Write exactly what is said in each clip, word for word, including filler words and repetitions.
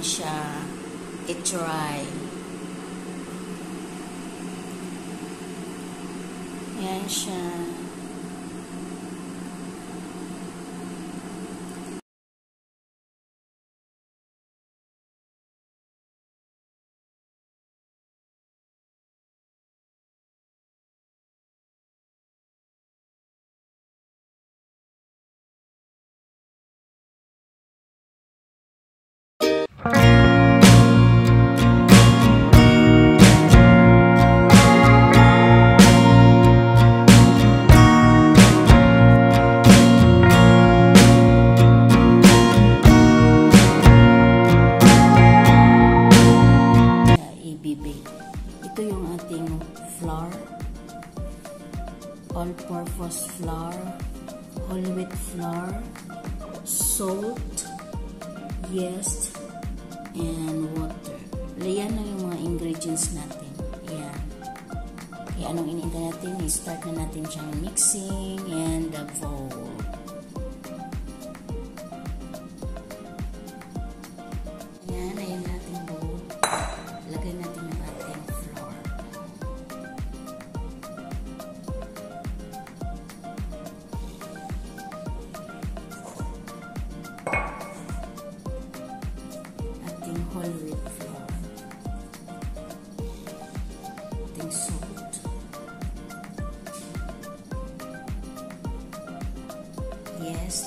siya i-try. Yan siya. Ito yung ating flour, all-purpose flour, whole wheat flour, salt, yeast, and water. Yan lang yung mga ingredients natin. Yan. Kaya anong iniintay natin? I-start na natin siyang mixing and the bowl. Yan, ayan natin bowl. Lagay natin yung ating flour. Ating whole wheat flour. Ating salt. Yeast.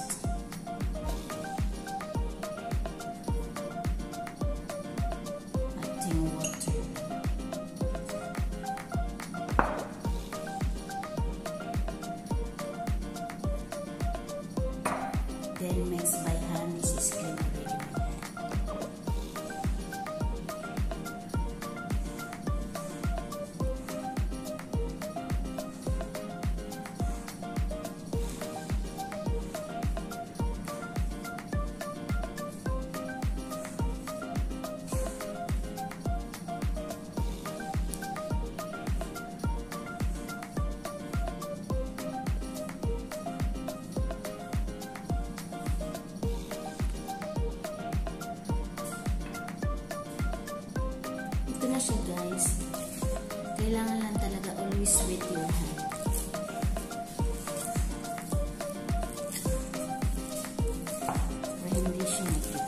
Ating water. Then mix by hand. This is clean already. Ito na siya, guys. Kailangan lang talaga always wet your hand. Para hindi siya magpito.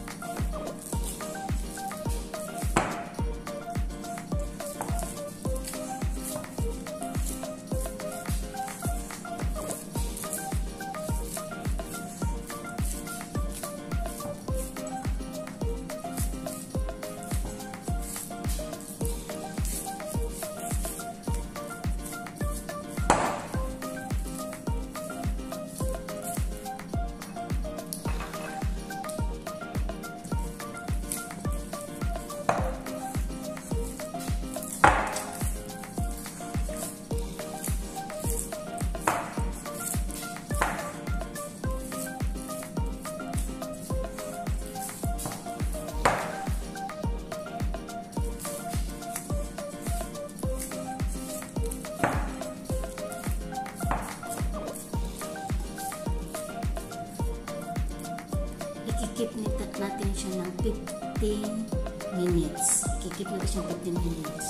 Ikikip natin siya ng fifteen minutes. Ikikip natin siya ng fifteen minutes.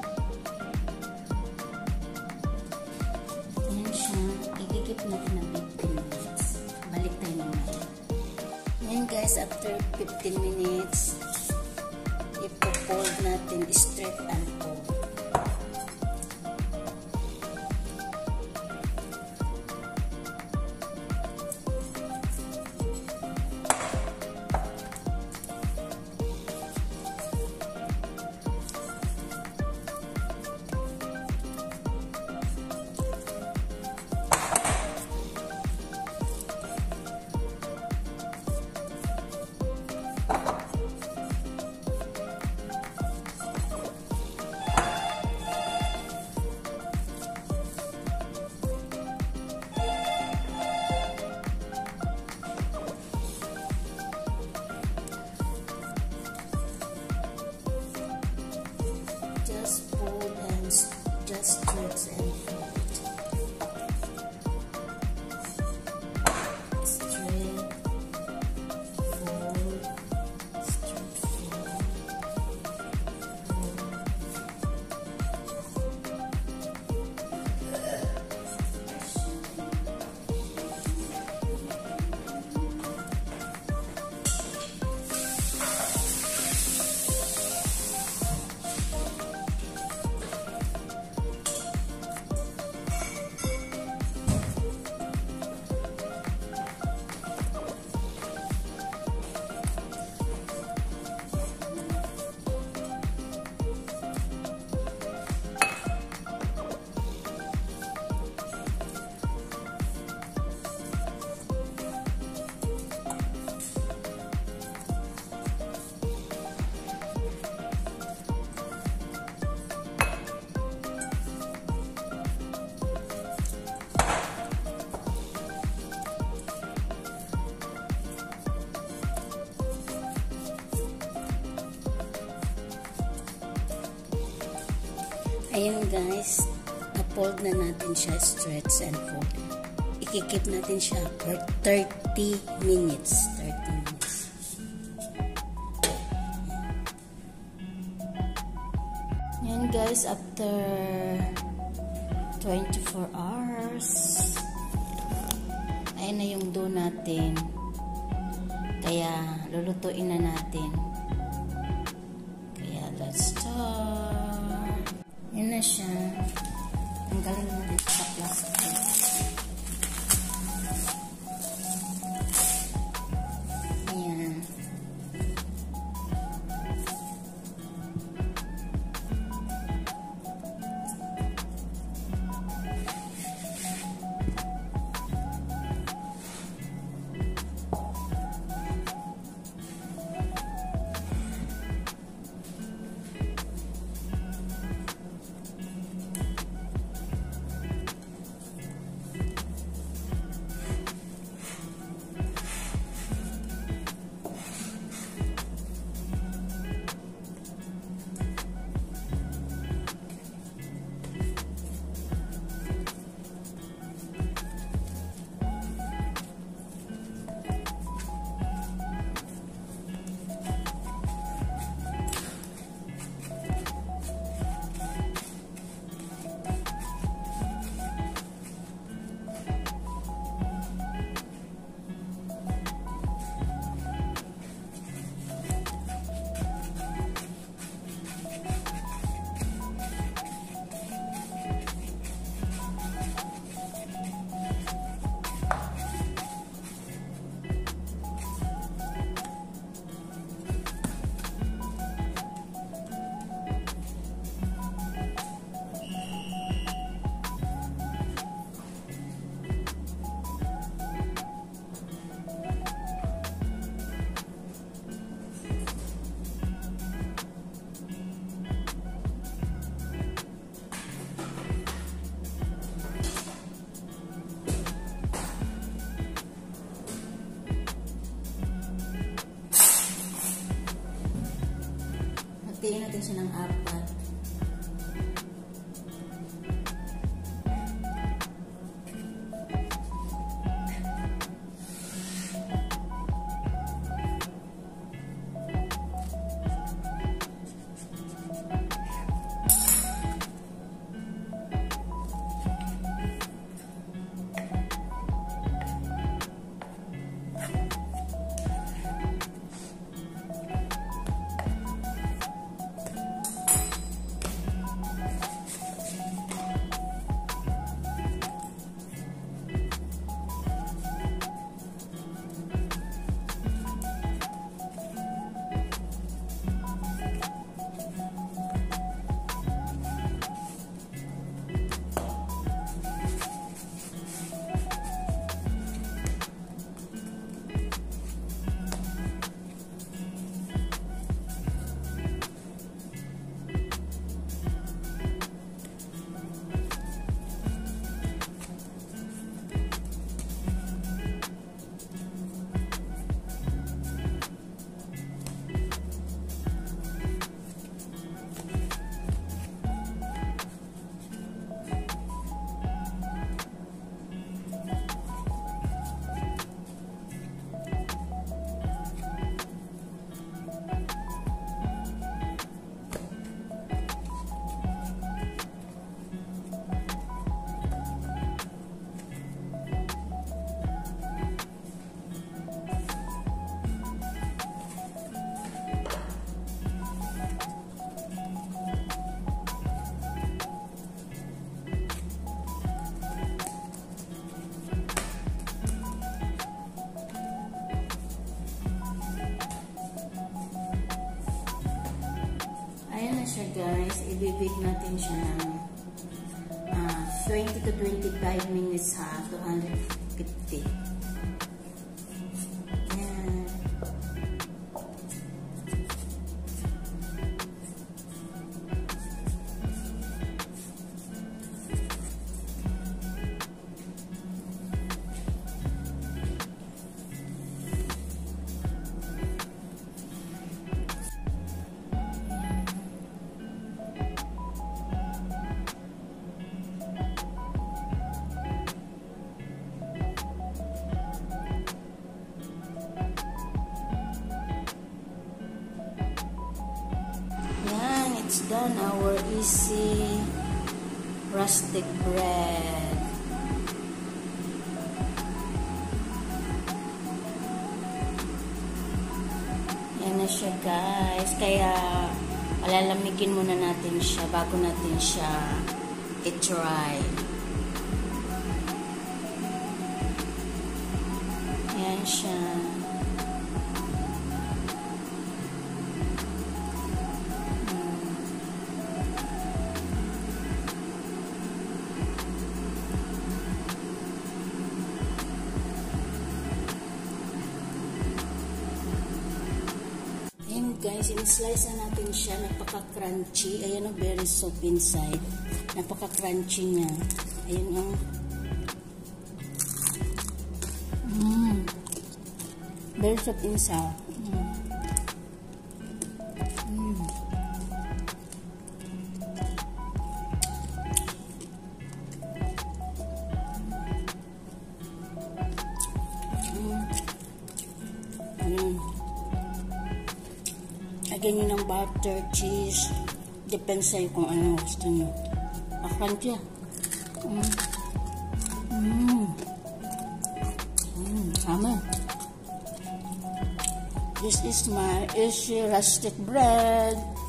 Yan siya. Ikikip natin ng fifteen minutes. Balik tayo naman. Yan guys, after fifteen minutes, ipo-fold natin straight and fold. Ayan guys, na-fold na natin siya, stretch and fold. Ikikip natin siya for thirty minutes. thirty minutes. Ayan guys, after twenty-four hours, ayan na yung dough natin. Kaya, lulutuin na natin. Kaya, let's start. Yan na siya. Tanggalin mo dito sa plastic. Ayan. Tingnan natin siya ng apat. Siya guys, ibibig natin siya ng uh, twenty to twenty-five minutes ha, two hundred fifty. Yan. it's done, our easy rustic bread. Yan na siya, guys. Kaya alalamigin muna natin siya bago natin siya i-try. Yan siya. Ayan guys, in-slice na natin siya. Napaka-crunchy. Ayan o, very soft inside. Napaka-crunchy niya. Ayan o. Mmm. Very soft inside. Mm. Mm. Mm. Mm. Lagyan nyo ng butter, cheese. Depends sa'yo kung ano gusto nyo. Crunchy. Mm. Mm. Mm. Tama. This is my easy rustic bread.